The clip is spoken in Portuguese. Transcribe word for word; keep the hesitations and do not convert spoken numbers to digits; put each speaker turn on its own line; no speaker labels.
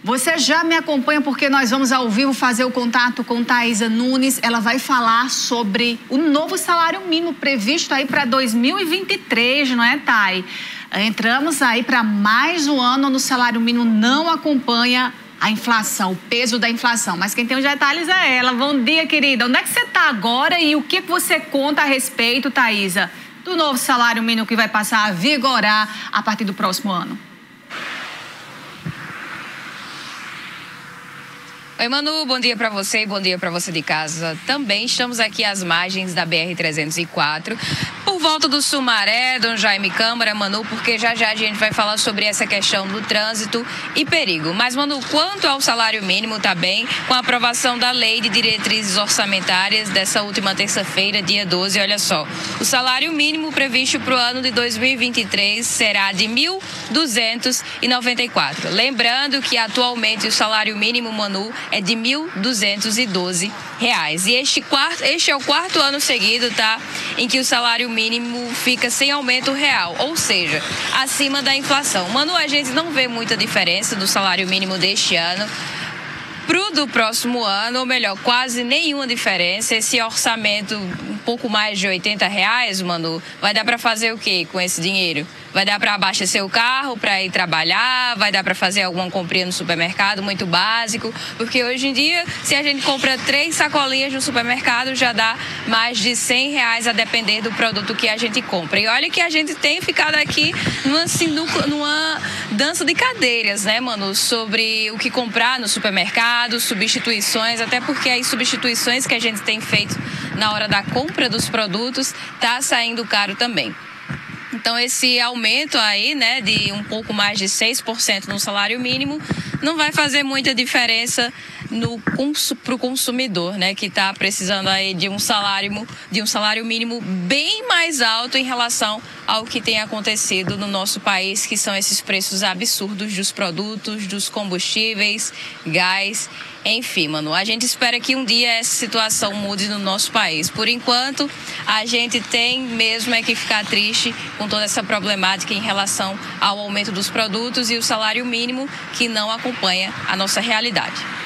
Você já me acompanha porque nós vamos ao vivo fazer o contato com Thaisa Nunes. Ela vai falar sobre o novo salário mínimo previsto aí para dois mil e vinte e três, não é, Thay? Entramos aí para mais um ano onde o salário mínimo não acompanha a inflação, o peso da inflação. Mas quem tem os detalhes é ela. Bom dia, querida. Onde é que você está agora e o que você conta a respeito, Thaisa, do novo salário mínimo que vai passar a vigorar a partir do próximo ano?
Oi, Manu, bom dia para você e bom dia para você de casa. Também estamos aqui às margens da B R trezentos e quatro, por volta do Sumaré, Dom Jaime Câmara, Manu, porque já já a gente vai falar sobre essa questão do trânsito e perigo. Mas, Manu, quanto ao salário mínimo, tá bem? Com a aprovação da Lei de Diretrizes Orçamentárias dessa última terça-feira, dia doze, olha só. O salário mínimo previsto para o ano de dois mil e vinte e três será de mil duzentos e noventa e quatro. Lembrando que atualmente o salário mínimo, Manu, é de mil duzentos e doze reais. E este, quarto, este é o quarto ano seguido, tá? Em que o salário mínimo fica sem aumento real, ou seja, acima da inflação. Manu, a gente não vê muita diferença do salário mínimo deste ano pro do próximo ano, ou melhor, quase nenhuma diferença. Esse orçamento um pouco mais de oitenta reais, Manu, vai dar para fazer o quê com esse dinheiro? Vai dar para abastecer o carro, para ir trabalhar, vai dar para fazer alguma comprinha no supermercado, muito básico, porque hoje em dia, se a gente compra três sacolinhas no supermercado, já dá mais de cem reais a depender do produto que a gente compra. E olha que a gente tem ficado aqui numa, sinuca, numa dança de cadeiras, né, Manu, sobre o que comprar no supermercado, substituições, até porque as substituições que a gente tem feito na hora da compra dos produtos tá saindo caro também. Então, esse aumento aí, né, de um pouco mais de seis por cento no salário mínimo, não vai fazer muita diferença no para o consumidor, né, que está precisando aí de um salário, de um salário mínimo bem mais alto em relação ao que tem acontecido no nosso país, que são esses preços absurdos dos produtos, dos combustíveis, gás. Enfim, Manu, a gente espera que um dia essa situação mude no nosso país. Por enquanto, a gente tem mesmo é que ficar triste com toda essa problemática em relação ao aumento dos produtos e o salário mínimo que não acompanha a nossa realidade.